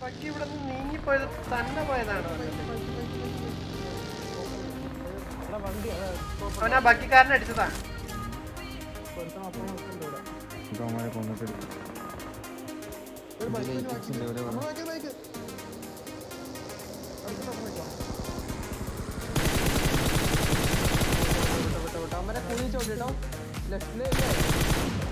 Buggy ഇവിടെ നിന്ന് നീങ്ങിപ്പോയത് തന്നെ പോയതാണ്. അവനാ ബഗ്ഗിക്കാരനെ അടിച്ചതാ. അവരെ കുഴി ചോട്ടോ ലെഫ്റ്റില്